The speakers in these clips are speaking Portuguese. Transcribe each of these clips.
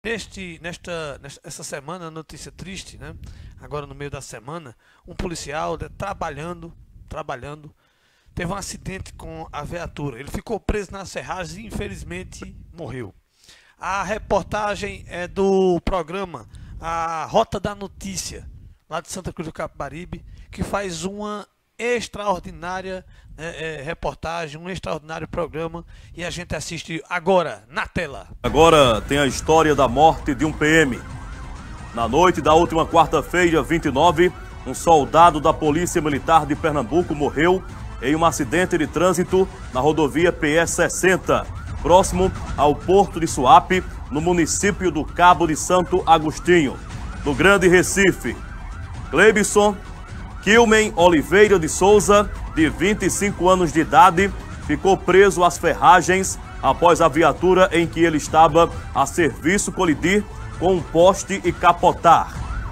Essa semana, notícia triste, né? Agora no meio da semana, um policial, né, trabalhando, teve um acidente com a viatura. Ele ficou preso nas ferragens e infelizmente morreu. A reportagem é do programa A Rota da Notícia, lá de Santa Cruz do Capibaribe, que faz uma extraordinária reportagem, um extraordinário programa, e a gente assiste agora na tela. Agora tem a história da morte de um PM. Na noite da última quarta-feira, 29, um soldado da Polícia Militar de Pernambuco morreu em um acidente de trânsito na rodovia PS-60, próximo ao Porto de Suape, no município do Cabo de Santo Agostinho, no Grande Recife. Cleibson Kilmen Oliveira de Souza, de 25 anos de idade, ficou preso às ferragens após a viatura em que ele estava a serviço colidir com um poste e capotar.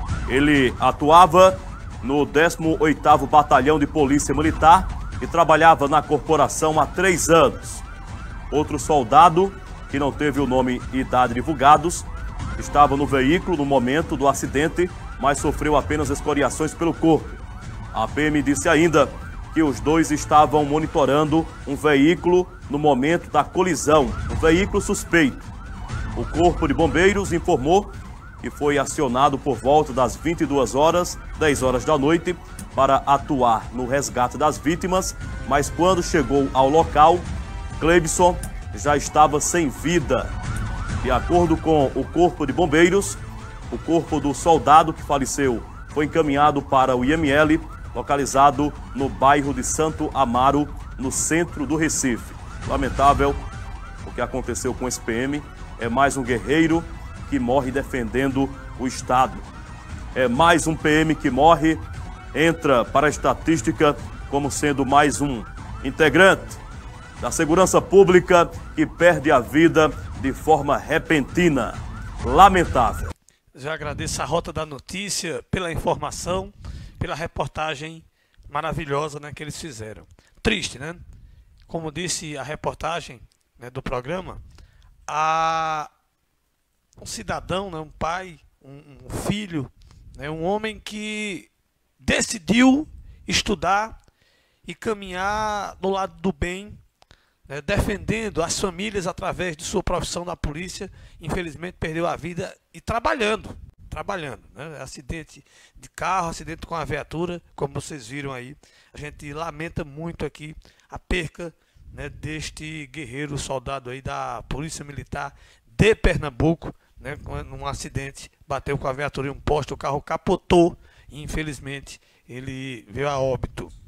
Ele atuava no 18º Batalhão de Polícia Militar e trabalhava na corporação há 3 anos. Outro soldado, que não teve o nome e idade divulgados, estava no veículo no momento do acidente, mas sofreu apenas escoriações pelo corpo. A PM disse ainda que os dois estavam monitorando um veículo no momento da colisão, um veículo suspeito. O Corpo de Bombeiros informou que foi acionado por volta das 22 horas, 10 horas da noite, para atuar no resgate das vítimas, mas quando chegou ao local, Cleibson já estava sem vida. De acordo com o Corpo de Bombeiros, o corpo do soldado que faleceu foi encaminhado para o IML, localizado no bairro de Santo Amaro, no centro do Recife. Lamentável o que aconteceu com esse PM. É mais um guerreiro que morre defendendo o Estado. É mais um PM que morre, entra para a estatística como sendo mais um integrante da segurança pública que perde a vida de forma repentina. Lamentável. Já agradeço a Rota da Notícia pela informação, pela reportagem maravilhosa, né, que eles fizeram. Triste, né? Como disse a reportagem, né, do programa, um cidadão, né, um pai, um filho, né, um homem que decidiu estudar e caminhar do lado do bem, né, defendendo as famílias através de sua profissão na polícia. Infelizmente perdeu a vida e trabalhando, né? Acidente de carro, acidente com a viatura, como vocês viram aí. A gente lamenta muito aqui a perca, né, deste guerreiro soldado aí da Polícia Militar de Pernambuco, né, num acidente, bateu com a viatura em um poste, o carro capotou e infelizmente ele veio a óbito.